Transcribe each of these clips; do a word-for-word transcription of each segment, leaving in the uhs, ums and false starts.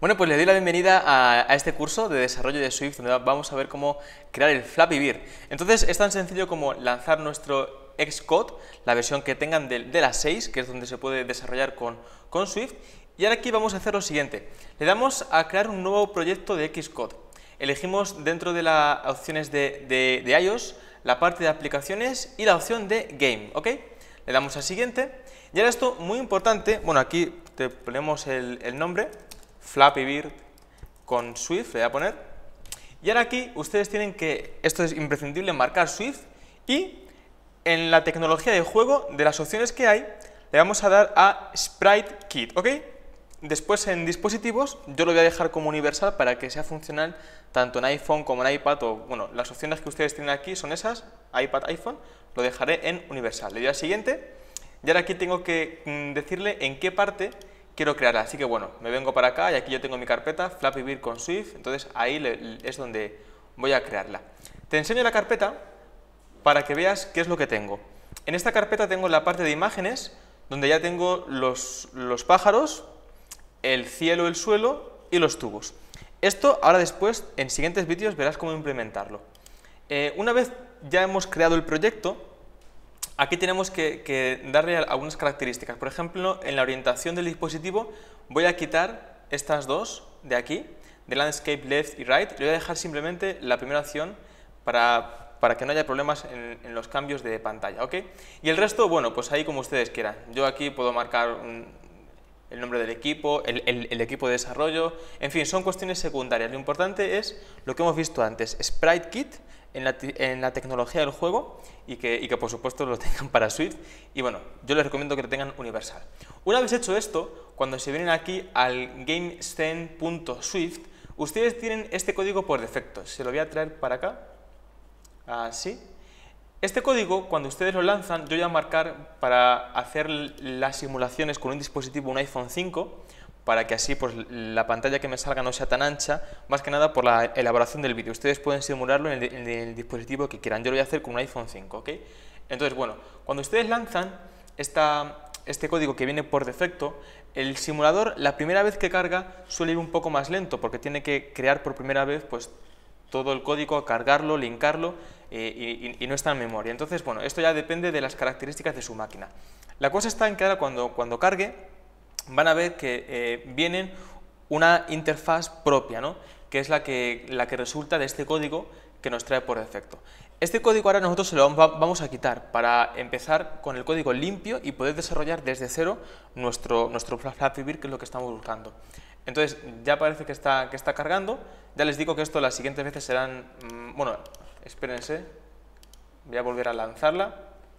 Bueno, pues le doy la bienvenida a, a este curso de desarrollo de Swift, donde vamos a ver cómo crear el Flappy Bird. Entonces, es tan sencillo como lanzar nuestro Xcode, la versión que tengan de, de las seis, que es donde se puede desarrollar con, con Swift. Y ahora aquí vamos a hacer lo siguiente. Le damos a crear un nuevo proyecto de Xcode. Elegimos dentro de las opciones de, de, de iOS la parte de aplicaciones y la opción de Game, ¿ok? Le damos a siguiente. Y ahora esto, muy importante, bueno, aquí te ponemos el, el nombre, Flappy Bird con Swift, le voy a poner. Y ahora aquí ustedes tienen que, esto es imprescindible, marcar Swift y en la tecnología de juego, de las opciones que hay, le vamos a dar a Sprite Kit, ¿ok? Después en dispositivos, yo lo voy a dejar como universal para que sea funcional tanto en iPhone como en iPad, o bueno, las opciones que ustedes tienen aquí son esas, iPad, iPhone, lo dejaré en universal. Le doy a siguiente y ahora aquí tengo que mm, decirle en qué parte quiero crearla, así que bueno, me vengo para acá y aquí yo tengo mi carpeta Flappy Bird con Swift, entonces ahí le, es donde voy a crearla. Te enseño la carpeta para que veas qué es lo que tengo. En esta carpeta tengo la parte de imágenes, donde ya tengo los, los pájaros, el cielo, el suelo y los tubos. Esto ahora después, en siguientes vídeos, verás cómo implementarlo. Eh, una vez ya hemos creado el proyecto, aquí tenemos que, que darle algunas características. Por ejemplo, en la orientación del dispositivo voy a quitar estas dos de aquí, de Landscape Left y Right. Le voy a dejar simplemente la primera opción para, para que no haya problemas en, en los cambios de pantalla, ¿ok? Y el resto, bueno, pues ahí como ustedes quieran. Yo aquí puedo marcar un, el nombre del equipo, el, el, el equipo de desarrollo, en fin, son cuestiones secundarias. Lo importante es lo que hemos visto antes, Sprite Kit, En la, en la tecnología del juego y que, y que por supuesto lo tengan para Swift y bueno, yo les recomiendo que lo tengan universal. Una vez hecho esto, cuando se vienen aquí al gamescene.swift, ustedes tienen este código por defecto, se lo voy a traer para acá, así. Este código, cuando ustedes lo lanzan, yo voy a marcar para hacer las simulaciones con un dispositivo, un iPhone cinco, para que así pues, la pantalla que me salga no sea tan ancha, más que nada por la elaboración del vídeo. Ustedes pueden simularlo en el, en el dispositivo que quieran. Yo lo voy a hacer con un iPhone cinco, ¿ok? Entonces, bueno, cuando ustedes lanzan esta, este código que viene por defecto, el simulador, la primera vez que carga, suele ir un poco más lento, porque tiene que crear por primera vez pues, todo el código, cargarlo, linkarlo, eh, y, y no está en memoria. Entonces, bueno, esto ya depende de las características de su máquina. La cosa está en que ahora cuando, cuando cargue, van a ver que eh, vienen una interfaz propia, ¿no? Que es la que, la que resulta de este código que nos trae por defecto. Este código ahora nosotros se lo vamos a quitar para empezar con el código limpio y poder desarrollar desde cero nuestro, nuestro Flappy Bird, que es lo que estamos buscando. Entonces, ya parece que está, que está cargando. Ya les digo que esto las siguientes veces serán... Mmm, bueno, espérense, voy a volver a lanzarla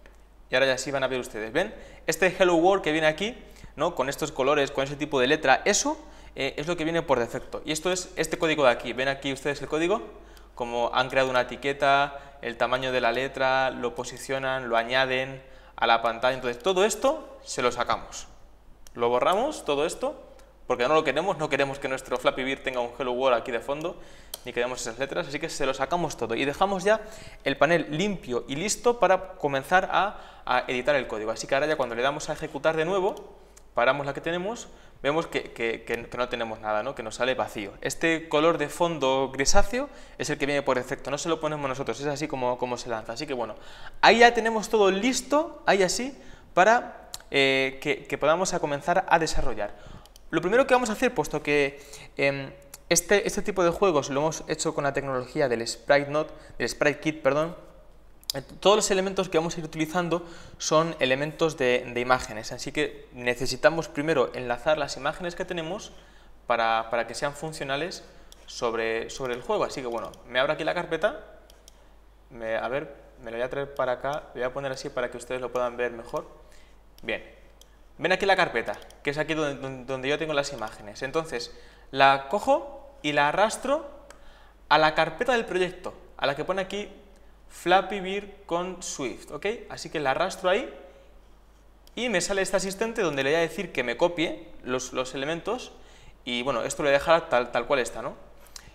y ahora ya sí van a ver ustedes. ¿Ven? Este Hello World que viene aquí, ¿no? Con estos colores, con ese tipo de letra, eso eh, es lo que viene por defecto. Y esto es este código de aquí. ¿Ven aquí ustedes el código? Como han creado una etiqueta, el tamaño de la letra, lo posicionan, lo añaden a la pantalla. Entonces, todo esto se lo sacamos. Lo borramos, todo esto, porque no lo queremos, no queremos que nuestro Flappy Bird tenga un Hello World aquí de fondo, ni queremos esas letras, así que se lo sacamos todo. Y dejamos ya el panel limpio y listo para comenzar a, a editar el código. Así que ahora ya cuando le damos a ejecutar de nuevo, paramos la que tenemos, vemos que, que, que, que no tenemos nada, ¿no? Que nos sale vacío. Este color de fondo grisáceo es el que viene por defecto, no se lo ponemos nosotros, es así como, como se lanza. Así que bueno, ahí ya tenemos todo listo, ahí así, para eh, que, que podamos a comenzar a desarrollar. Lo primero que vamos a hacer, puesto que eh, este, este tipo de juegos lo hemos hecho con la tecnología del Sprite Note, del Sprite Kit, perdón, todos los elementos que vamos a ir utilizando son elementos de, de imágenes, así que necesitamos primero enlazar las imágenes que tenemos para, para que sean funcionales sobre, sobre el juego. Así que bueno, me abro aquí la carpeta, me, a ver, me la voy a traer para acá, le voy a poner así para que ustedes lo puedan ver mejor. Bien, ven aquí la carpeta, que es aquí donde, donde yo tengo las imágenes. Entonces, la cojo y la arrastro a la carpeta del proyecto, a la que pone aquí Flappy Bird con Swift, ¿ok? Así que la arrastro ahí y me sale este asistente donde le voy a decir que me copie los, los elementos y bueno, esto lo voy a dejar tal, tal cual está, ¿no?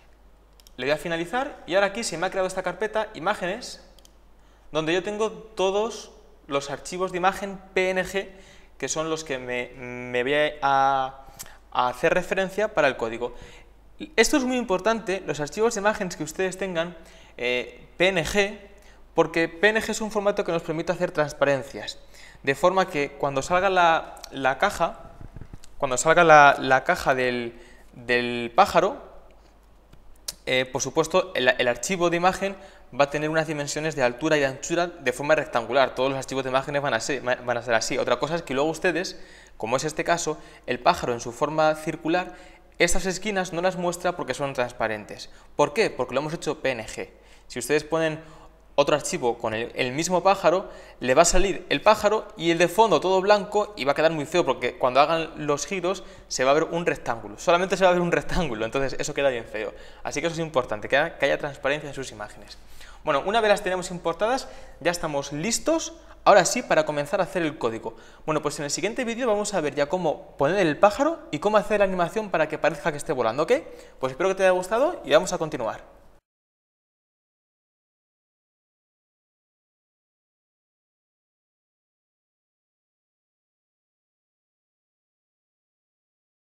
Le voy a finalizar y ahora aquí se me ha creado esta carpeta, imágenes, donde yo tengo todos los archivos de imagen P N G, que son los que me, me voy a, a hacer referencia para el código. Esto es muy importante, los archivos de imágenes que ustedes tengan eh, P N G, porque P N G es un formato que nos permite hacer transparencias, de forma que cuando salga la, la caja, cuando salga la, la caja del, del pájaro, eh, por supuesto el, el archivo de imagen va a tener unas dimensiones de altura y de anchura de forma rectangular. Todos los archivos de imágenes van a ser, van a ser así. Otra cosa es que luego ustedes, como es este caso, el pájaro en su forma circular, estas esquinas no las muestra porque son transparentes. ¿Por qué? Porque lo hemos hecho P N G. Si ustedes ponen otro archivo con el, el mismo pájaro, le va a salir el pájaro y el de fondo todo blanco y va a quedar muy feo porque cuando hagan los giros se va a ver un rectángulo. Solamente se va a ver un rectángulo, entonces eso queda bien feo. Así que eso es importante, que haya, que haya transparencia en sus imágenes. Bueno, una vez las tenemos importadas, ya estamos listos, ahora sí, para comenzar a hacer el código. Bueno, pues en el siguiente vídeo vamos a ver ya cómo poner el pájaro y cómo hacer la animación para que parezca que esté volando, ¿ok? Pues espero que te haya gustado y vamos a continuar.